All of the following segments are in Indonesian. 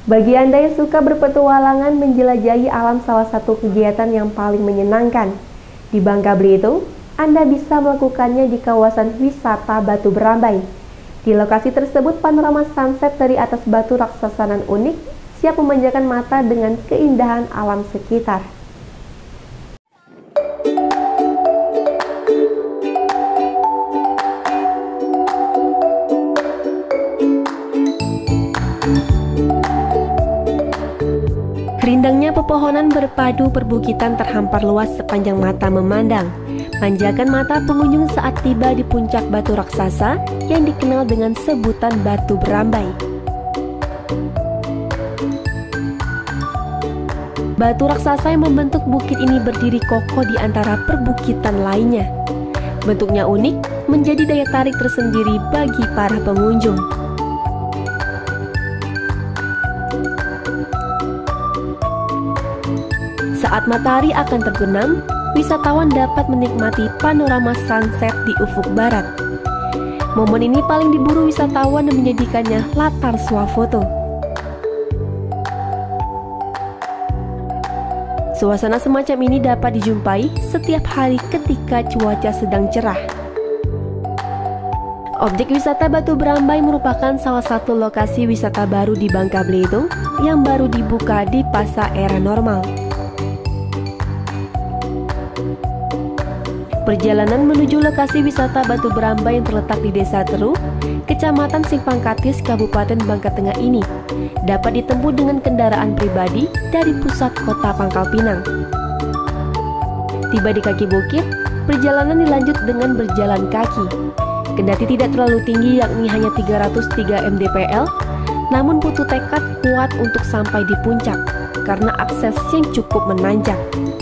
Bagi Anda yang suka berpetualangan menjelajahi alam, salah satu kegiatan yang paling menyenangkan di Bangka Belitung, Anda bisa melakukannya di kawasan wisata Batu Berambai. Di lokasi tersebut, panorama sunset dari atas batu raksasa nan unik siap memanjakan mata dengan keindahan alam sekitar. Rindangnya pepohonan berpadu perbukitan terhampar luas sepanjang mata memandang, manjakan mata pengunjung saat tiba di puncak batu raksasa yang dikenal dengan sebutan Batu Berambai. Batu raksasa yang membentuk bukit ini berdiri kokoh di antara perbukitan lainnya. Bentuknya unik, menjadi daya tarik tersendiri bagi para pengunjung. Saat matahari akan terbenam, wisatawan dapat menikmati panorama sunset di ufuk barat. Momen ini paling diburu wisatawan dan menjadikannya latar swafoto. Suasana semacam ini dapat dijumpai setiap hari ketika cuaca sedang cerah. Objek wisata Batu Berambai merupakan salah satu lokasi wisata baru di Bangka Belitung yang baru dibuka di masa era normal. Perjalanan menuju lokasi wisata Batu Berambai yang terletak di Desa Teru, Kecamatan Simpang Katis, Kabupaten Bangka Tengah ini dapat ditempuh dengan kendaraan pribadi dari pusat kota Pangkal Pinang. Tiba di kaki bukit, perjalanan dilanjut dengan berjalan kaki. Kendati tidak terlalu tinggi, yakni hanya 303 mdpl, namun butuh tekad kuat untuk sampai di puncak karena akses yang cukup menanjak.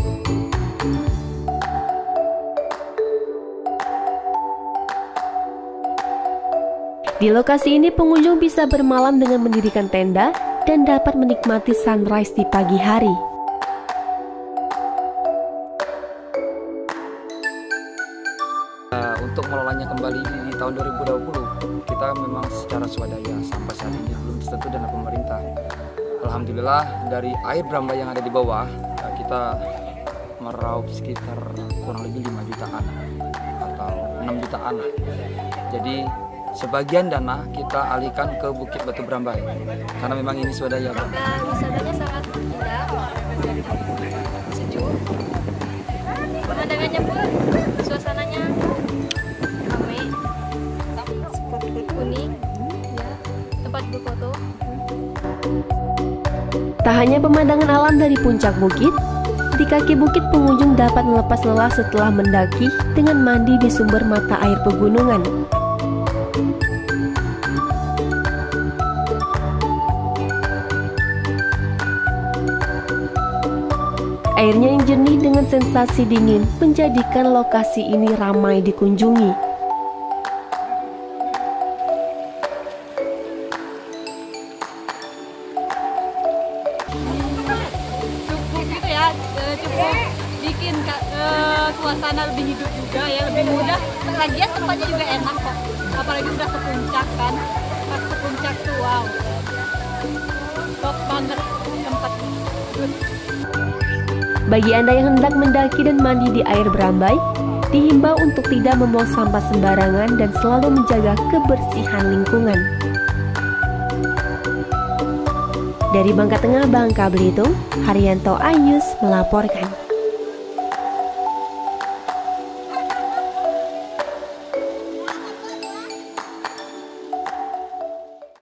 Di lokasi ini pengunjung bisa bermalam dengan mendirikan tenda dan dapat menikmati sunrise di pagi hari. Untuk mengelolanya kembali di tahun 2020, kita memang secara swadaya sampai saat ini belum disentuh dana pemerintah. Alhamdulillah dari air Berambai yang ada di bawah, kita meraup sekitar kurang lebih 5 jutaan atau 6 jutaan. Jadi sebagian dana kita alihkan ke Bukit Batu Berambai karena memang ini swadaya. Dan wisatanya sangat indah, sejuk, pemandangannya pun suasananya ramai, spot kuning, ya, tempat berfoto. Tak hanya pemandangan alam dari puncak bukit, di kaki bukit pengunjung dapat melepas lelah setelah mendaki dengan mandi di sumber mata air pegunungan. Airnya yang jernih dengan sensasi dingin menjadikan lokasi ini ramai dikunjungi. Cukup gitu ya, cukup bikin suasana lebih hidup juga ya, lebih mudah. Lagian tempatnya juga enak kok, apalagi udah ke puncak kan. Pas ke puncak tuh wow, top banget tempatnya. Bagi Anda yang hendak mendaki dan mandi di air Berambai, dihimbau untuk tidak membuang sampah sembarangan dan selalu menjaga kebersihan lingkungan. Dari Bangka Tengah, Bangka Belitung, Haryanto Ayus melaporkan.